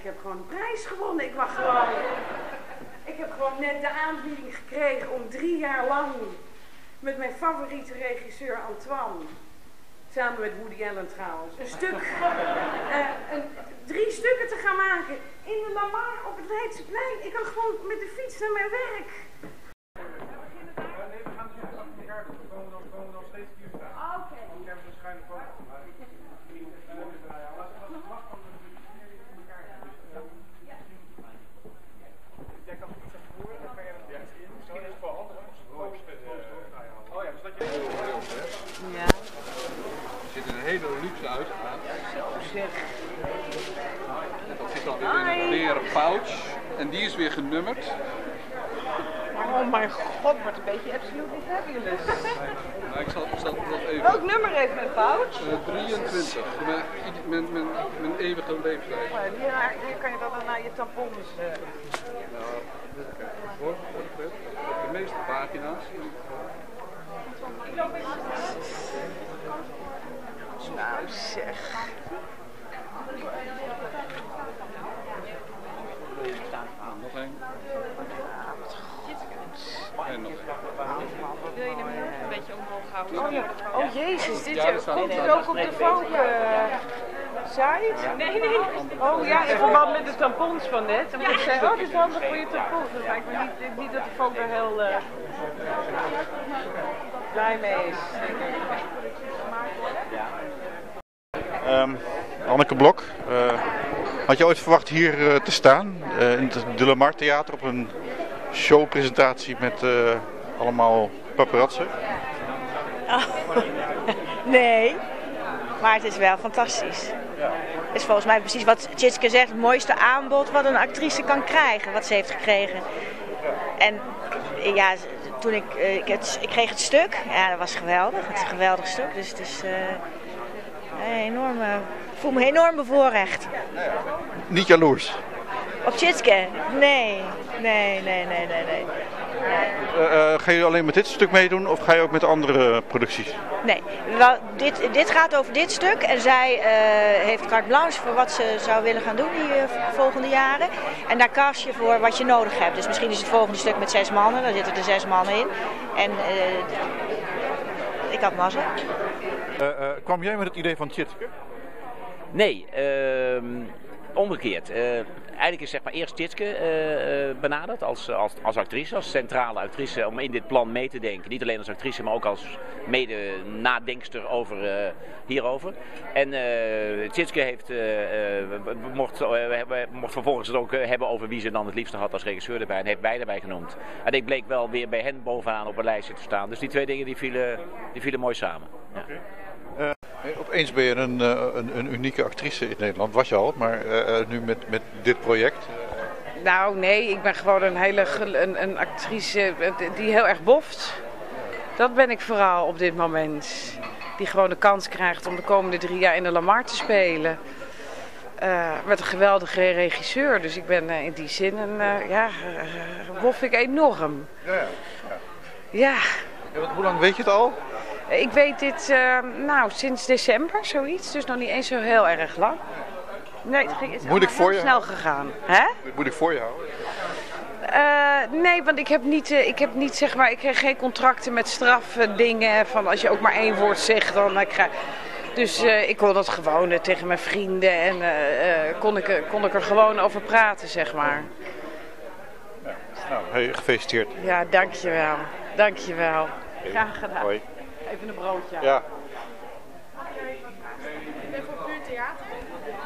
heb gewoon een prijs gewonnen. Ik heb gewoon net de aanbieding gekregen om 3 jaar lang met mijn favoriete regisseur Antoine, samen met Woody Allen trouwens, 3 stukken te gaan maken in de Lamar op het Leidseplein. Ik kan gewoon met de fiets naar mijn werk. Nee, we gaan dus achter elkaar doen. We komen dan steeds hier staan. Oké. Ik heb een schuine foto. Jij kan iets aan voeren, dan kan je er iets in. Misschien is het wel handig als het poster. Oh ja, zodat je... Ja. Er zit een hele luxe uit aan. Zo zeg. Dat zit dan weer in een leren pouch. En die is weer genummerd. Oh mijn god, wordt een beetje absolutely fabulous. Nou, ik zal dat even... Welk nummer heeft mijn pouch? 23. Mijn eeuwige leeftijd. Hier kan je dat dan naar je tampons... Nou, kijk, voor de meeste pagina's. Nou zeg. Nog één. En nog één. Wil je hem heel een beetje omhoog houden? Oh jezus, dit Ja, dat staat komt dit ook op de site? Nee, nee. Oh ja, in verband met de tampons van net. Dan moet ik zeggen, oh dit is handig voor je tampons. Dat lijkt me niet dat de Vogue er heel blij mee is. Anneke Blok, had je ooit verwacht hier te staan in het De Lamar Theater op een showpresentatie met allemaal paparazzen? Oh. Nee, maar het is wel fantastisch. Het is volgens mij precies wat Tjitske zegt, het mooiste aanbod wat een actrice kan krijgen, wat ze heeft gekregen. En ja, toen ik kreeg het stuk, ja dat was geweldig, het is een geweldig stuk, dus het is enorm, ik voel me enorm bevoorrecht. Niet jaloers? Op Tjitske? Nee. Ga je alleen met dit stuk meedoen of ga je ook met andere producties? Nee, dit gaat over dit stuk en zij heeft carte blanche voor wat ze zou willen gaan doen die volgende jaren. En daar cast je voor wat je nodig hebt. Dus misschien is het volgende stuk met 6 mannen, daar zitten er 6 mannen in. En ik had mazzel. Kwam jij met het idee van Tjitske? Nee, omgekeerd. Eigenlijk is zeg maar eerst Tjitske benaderd als actrice, als centrale actrice om in dit plan mee te denken. Niet alleen als actrice, maar ook als mede-nadenkster hierover. En Tjitske mocht vervolgens het ook hebben over wie ze dan het liefste had als regisseur erbij. En heeft beide erbij genoemd. En ik bleek wel weer bij hen bovenaan op een lijstje te staan. Dus die 2 dingen die vielen mooi samen. Ja. Okay. Opeens ben je een unieke actrice in Nederland, was je al, maar nu met dit project? Nou nee, ik ben gewoon een actrice die heel erg boft. Dat ben ik vooral op dit moment. Die gewoon de kans krijgt om de komende 3 jaar in de Lamar te spelen. Met een geweldige regisseur, dus ik ben in die zin bof ik enorm. Ja. Hoe lang weet je het al? Ik weet dit sinds december, zoiets. Dus nog niet eens zo heel erg lang. Nee, het is heel snel gegaan. Hè? Moet ik voor je houden? Nee, want ik kreeg geen contracten met strafdingen. Van als je ook maar 1 woord zegt, dan krijg Dus ik kon dat gewoon tegen mijn vrienden en kon ik er gewoon over praten, zeg maar. Ja, nou, hey, gefeliciteerd. Ja, dankjewel. Dankjewel. Graag gedaan. Hoi. Even een broodje. Ja. Ik ben voor puur theater.